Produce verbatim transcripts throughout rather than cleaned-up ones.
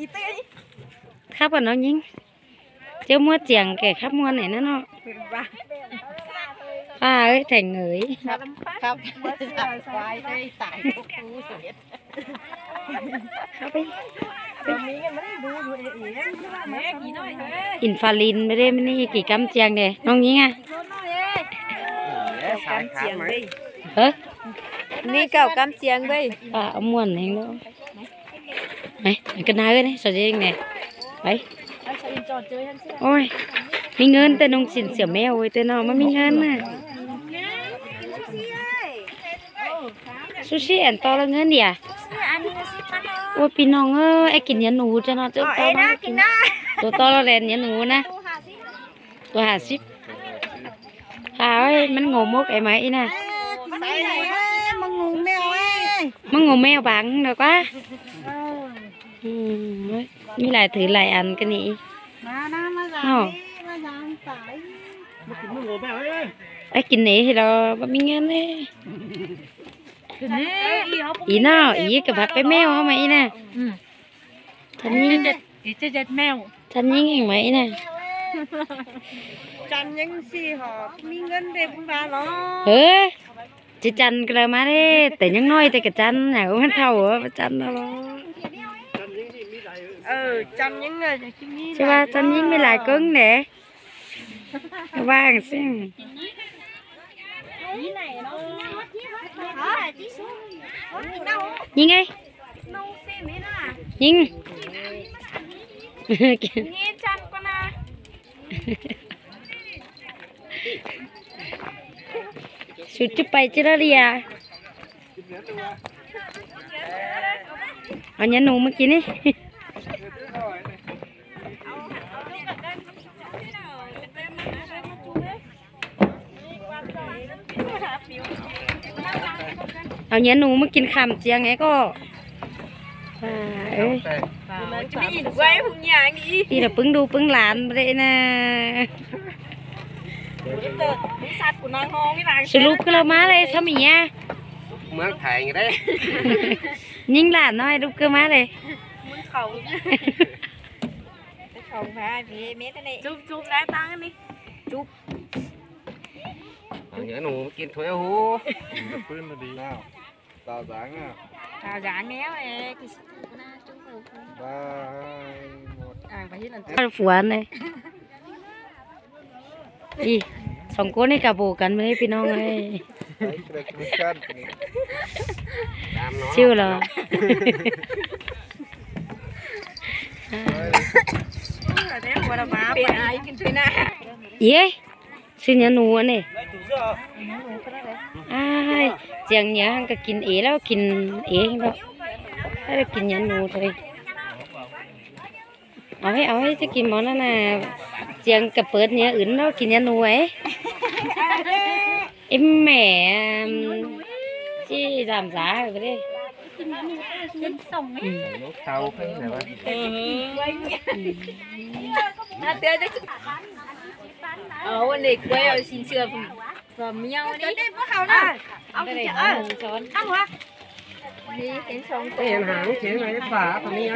ครับก่อนน้องยิงเจ้ามัวเจียงแก่ครับมัวไหนนั่นเนาะป้าเอ้ยแต่งเหยครับครับควายได้ตายทุกคู่เสียเข้าไปตรงนี้มันดูดูเอ๋แม่กี่น้อยอินฟาลินไม่ได้ไม่นี่กี่กำเจียงเด้น้องยิงอ่ะกำเจียงเลยเฮ้ยนี่เก่ากำเจียงเลยป้าเอาม้วนเองแล้วไหนกันน้าเอ้ยสวัสดีไงไปโอ้ยมีเงินแต่น้องสินเสียแมวเว้ยแต่น้องมันมีเงินน่ะซูชิอันต่อละเงินเดียโอ้ยพี่น้องเอ้ยไอ้กินเนื้อหนูจะเนาะเจ้าต่อมาตัวต่อละแลนเนื้อหนูนะตัวหาสิบหาเอ้ยมันงงมกไอ้ไหมน่ะมันงูแมวเอ้ยมันงงแมวบังเดี๋ยวกว่าอืมมีหลายถือหลายอันกันนี่มาหน้ามาสายมาสามสายมากินมึงโง่แมวเอ้ยไอ้กินนี่ที่เราไม่มีเงินเลยอีน่าอีกับแบบไปแมวเขาไหมน่ะฉันยิงอีจะเจ็ดแมวฉันยิงเองไหมน่ะจันยังสี่หอบมีเงินเด็กบ้าหรอเฮ้ยจะจันกันเลยมาได้แต่ยังน้อยแต่กับจันไหนก็มันเท่าเหรอจันเราเออจันยังไงใช่ป่ะจันยิงไม่หลายกึ่งเนี่ยว่างสิยิงไงยิงนี่จันก็นะสุดจะไปเจริญเอาเนี้ยหนูเมื่อกี้นี่เอาเนี้ยหนูมากินคำเจียงไงก็เอ้ยจะไม่อินไว้หุ่นยางอีที่เราปึ้งดูปึ้งหลานไปเลยนะสรุปก็เรามาเลยสมัยเนี้ยเมืองไทยไงได้ยิงหลานน้อยลูกก็มาเลยมึงเขาเขาแพ้พี่เมตนี่จุ๊บจุ๊บได้ตังค์นี่จุ๊บอย่างหนูกินถ้วยหูปืนมาดีแล้วตาจางอ่ะตาจางแมวเอ้กิสน่าจุ๊บเลยบ้าหมดอ่างไปที่นั่นฝัวเลยอีสองคนนี่กับโบกันไม่ให้พี่น้องเลยชิวเหรอเย้สิเนื้อหนูนี่อ้ายเจียงเนี้ยหังก็กินเอแล้วกินเองแล้วให้กินเนื้อหนูเลยเอาให้เอาให้จะกินมอนนั่นน่ะเจียงกับเปิดเนี้ยอื่นแล้วกินเนื้อหนูไอ้em mẹ chứ làm giá rồi đấy lúc sau cái này ở bên này quay ở xin sửa phẩm nhau đi ông đây ăn ăn hả đi đến xong tiền hàng chuyện này phá thằngนี้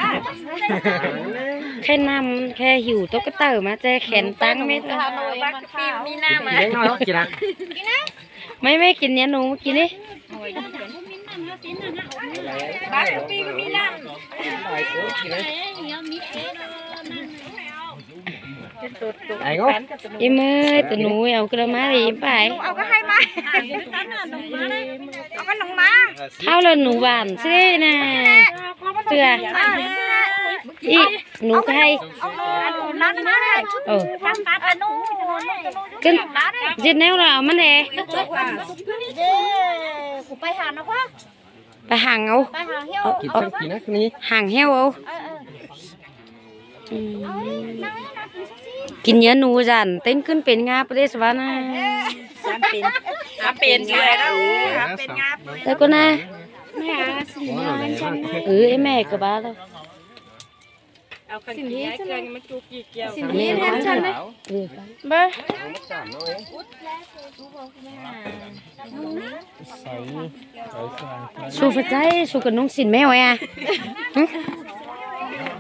แค่นำแค่หิวตุ๊กตามาเจแขนตั้งไม่ได้มีน้ำมาไม่ไม่กินเนี้ยหนูกินดิบ้านปีมีน้ำไอ้ก็ยิ้มเอ้ยตัวหนูเอากระมาดิไปเอาก็ให้มาเอาก็หนังมาเข้าเลยหนูหวานใช่ไหมเสืออีหนูก็ให้นั่นมาเลยเออขึ้นเจ็ดแนวเรามันเองไปหาเนาะพ่อไปห่างเอากินกินนะนี่ห่างเหี้ยวเอากินเนื้อหนูจันเต้นขึ้นเป็นงาประเดี๋ยวสวรรค์นะเป็นงาเป็นเชื่อแล้วเป็นงาแต่ก็นะแม่สิเออไอแม่ก็บ้าแล้วสิ่งที่ฉันมันจุกกี่เกี่ยวสิ่งที่แทนฉันเลยเบ้อสู้ฟัดใจสู้กับน้องสินแม่ไว้อ่ะ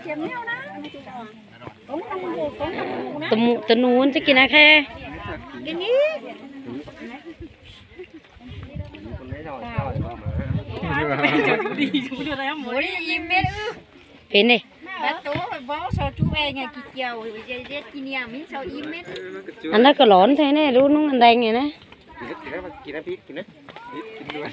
ตะมูตะนูนจะกินอะไรกินนี้เป็นดิ อันนั้นก็ร้อนใช่ไหมรู้นุ่งอันแดงไงนะกินน้ำพริกกินน้ำพริกกินด้วย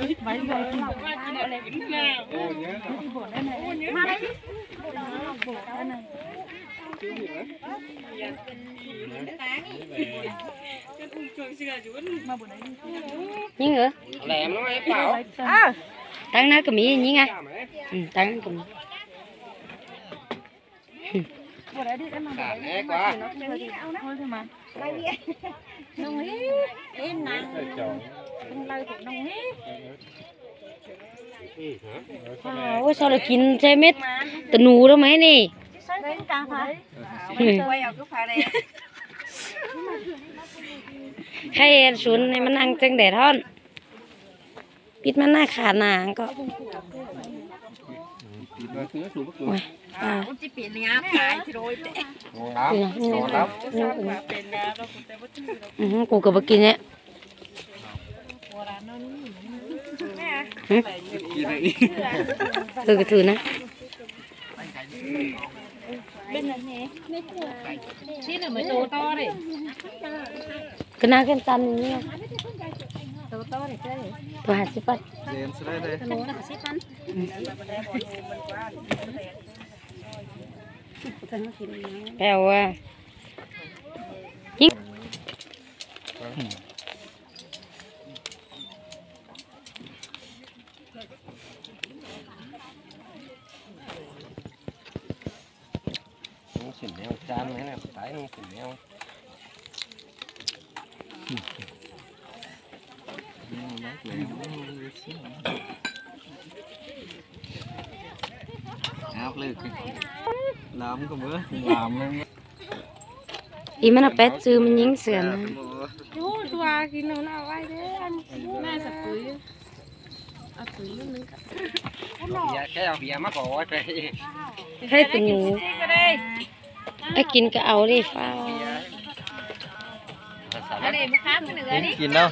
นี่เหรอแหลมน้อยเปล่าตั้งน้าก็มีนี่ไงตั้งก็มีขาดแน่กว่าน้องเฮ้เอ็นนางต้องไล่ถูกน้องเฮ้โอ้ยsao lạiกินใช่เม็ดตะหนูแล้วไหมนี่ใครชุนให้มันนั่งจังแดดท่อนปิดมันหน้าขาหนางก็อ่าจะเปลี่ยนงาขายที่โรยแต่งาอือกูก็บ่กินเนี่ยถือก็ถือนะก็น่ากันจันอย่างนี้ตัวหาสิปันแปลว่ายิ่งสินแนวจานไหนเนี่ยสายสินแนวเอาเลยล้ำก็เมื่อล้ำเลยอีมันเอาเป็ดซื้อมันยิงเสือนะยูตัวกินหนูน่าไว้เด้อแม่สับปุ๋ยเอาปุ๋ยนิดนึงกับแค่เอาเบียร์มาก่อนไปให้ตัวหนูไอ้กินก็เอาดิฟ้ากินแล้ว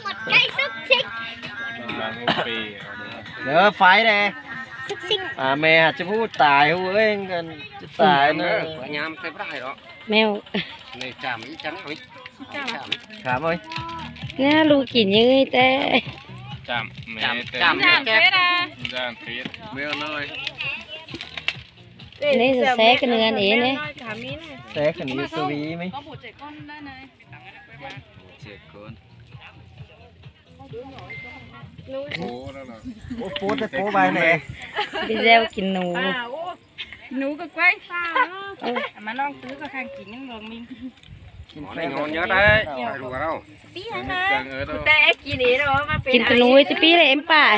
เดี๋ยวไฟเลยอ่าแม่จะพูดตายหัวเองกันจะตายเนอะยามใส่ไม่ได้หรอแมวในจามจังเลยถามเลยเนี่ยลูกกินยังไงแต่จามจามจามแก่จามฟีดแมวน้อยนี่จะแซกกันเนื้อนี้เนี่ยแซกกันนี้สวีไหมเจ็ดคนโอ้โหโป๊จะโป๊ไปไหนพี่เจ้ากินหนูหนูก็ไว้ฟ้ามาลองซื้อก็ข้างกินยังลองมิงกินงอนเยอะได้ดูกันเราปีนะแต่กินนี่เรามาเป็นกินตัวนุ้ยจะปีเลยเอ็มป่า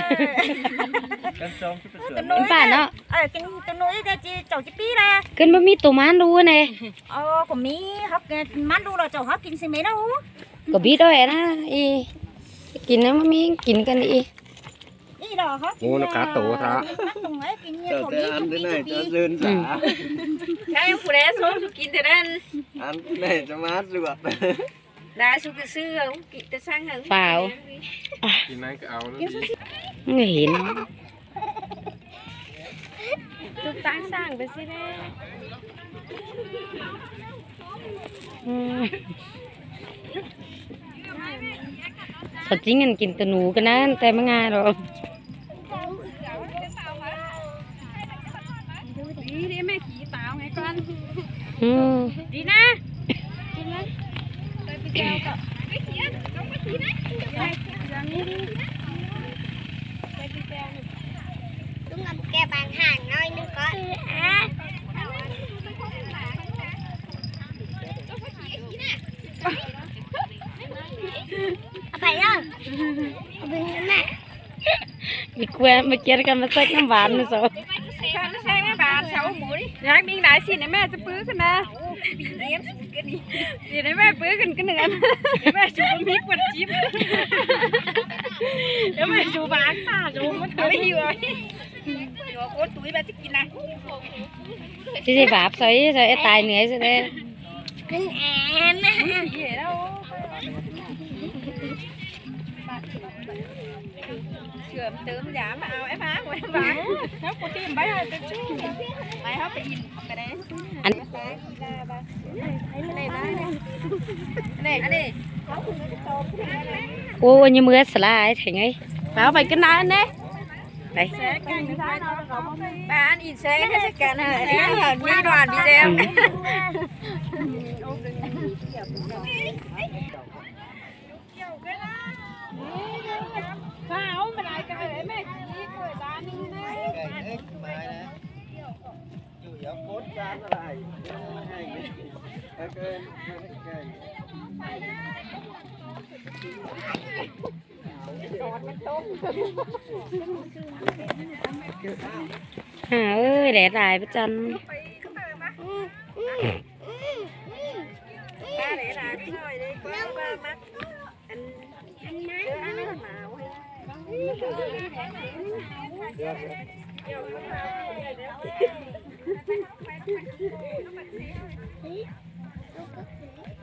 เอ็มป่าเนาะเออกินตัวนุ้ยจะจีเจ้าจะปีเลยกินบะหมี่ตัวมันดูไงเออก็มีเขากินมันดูเราเจ้าเขากินสิไหมนะก็บีด้วยนะอีกินนะมันมีกินกันอีโอ้นักการตัวท่าเจ้าแต่อันที่ไหนจะเดินสาใช่ผู้ใดส้มกินแต่นั้นอันไหนจะมาสวดได้สุกซื้อกินแต่สร้างเหรอเปล่ากินไหนก็เอาไม่เห็นจุดตั้งสร้างไปสิแม่เขาจริงกันกินแต่หนูกันนะแต่ไม่ง่ายหรอกดีดีแม่ขี่ตาวไงก่อนดีนะกินเลยไปไปเจ้าก็ไปขี่ต้องไปขี่นะไปอย่างนี้ดิไปไปเจ้าต้องงับแกบางห่างน้อยนึงก็อ่ะไปอ่ะดึงแม่มีกล้วยมาเกี่ยกันมาใส่น้ำหวานนะโซ่ใส่น้ำหวานเสาหมูดิอยากมีหลายสิ่งนะแม่จะปื้อกันนะเดี๋ยวแม่ปื้อกันกันหนึ่งอันแม่ชูมีกวดจิ๊บแล้วแม่ชูบางตาชูมันทำไม่หิวเลยโอ้ตุ้ยแบบจะกินนะที่ที่บาปใส่ใส่ตายเหนื่อยใช่ไหมเชื่อมเติมยามาเอาไอ้ฟ้าไว้ฟ้าแล้วกูตีมไปเลยจะชู้ไปเขาไปยินไปไหนอัน này anh đi โอ้ยมือสลายถึงไงเปล่าไปกันนานเน่ไป bà anh nhìn xe cái xe cả này đi đoàn đi đeo sao mà lại cái đấy mày đi cười ta đi nè chủ yếu cốt ra lại ok à ơi lẻ lại với chân ba để lại cái rồi đi qua ba mắt anh anh anh nó màu hay